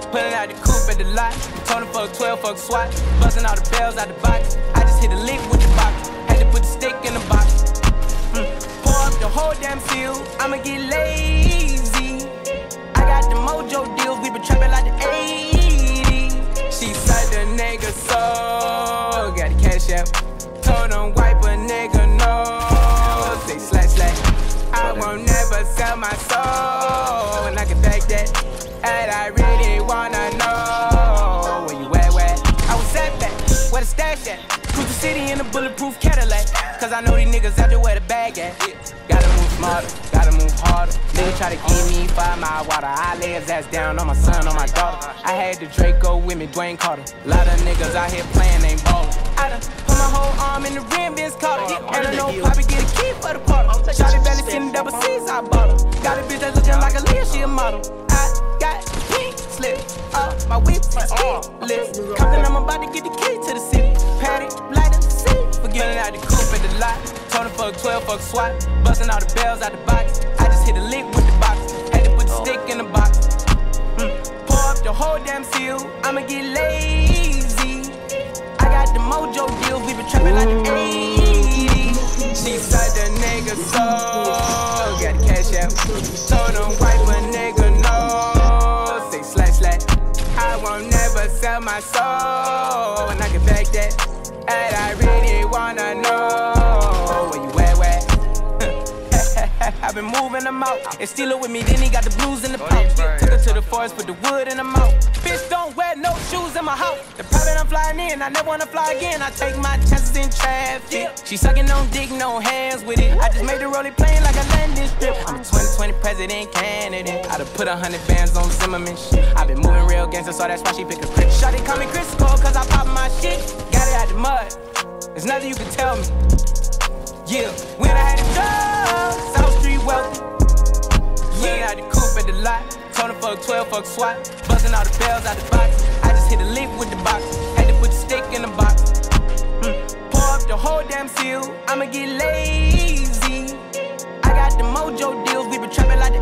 Pulling out the coupe at the lot. Told him fuck 12, fuck SWAT. Busting all the bells out the box. I just hit a lick with the box. Had to put the stick in the box. Pour up the whole damn seal. I'ma get lazy. I got the mojo deals. We been trapping like the 80s. She said the nigga so. Got the cash out. Told him wipe a nigga no. Say slash slash. I won't never sell my soul. And I can back that. And I really wanna know where you at, where? I was at that, where the stash at? Cruise the city in a bulletproof Cadillac. Cause I know these niggas out there where the bag at. Gotta move smarter, gotta move harder. Nigga try to give me 5 mile water. I lay his ass down on my son, on my daughter. I had the Draco with me, Dwayne Carter. Lot of niggas out here playing, ain't ballin'. I done put my whole arm in the rim, Vince Carter. And I know Poppy get a key for the quarter. Shawty belly sitting double C's, I bought her. Got a bitch that's looking like a Leah, she a model. Got pink slip up, my whip is list. Compton, I'm about to get the key to the city. Patty, light up the seat. Forgetting out the coupe at the lot. Told him fuck 12, fuck SWAT. Busting all the bells out the box. I just hit a lick with the box. Had to put the stick in the box. Pour up the whole damn seal. I'ma get lazy. I got the mojo deals. We been trapping like the 80s. She said the nigga so. Got the cash out. Told him wipe a nigga no. Say slash slash. I won't never sell my soul. And I can back that. And I really wanna know where you at, where? I've been moving them out. And steal it with me, then he got the blues in the pouch. Took her to the forest, put the wood in the mouth. Bitch, don't wear no shoes in my house. The private I'm flying in, I never wanna fly again. I take my chances in traffic. She sucking on dick, no hands with it. I just made the rolling plane like a landing strip. I'm a 2020 president candidate. I done put 100 bands on Zimmerman shit. I been moving real gangster, so that's why she pick a Ricch. Shawty call me Chris Cole, cause I pop my shit. Got it out the mud. There's nothing you can tell me. Yeah, when I had a job, South Street wealthy. Yeah, out the coupe at the lot. Told him fuck 12, fuck SWAT. Busting all the bells out the box. I just hit a lick with the box. Had to put the stick in the box. Pour up the whole damn seal. I'ma get lazy. I got the mojo deals. We been trapping like the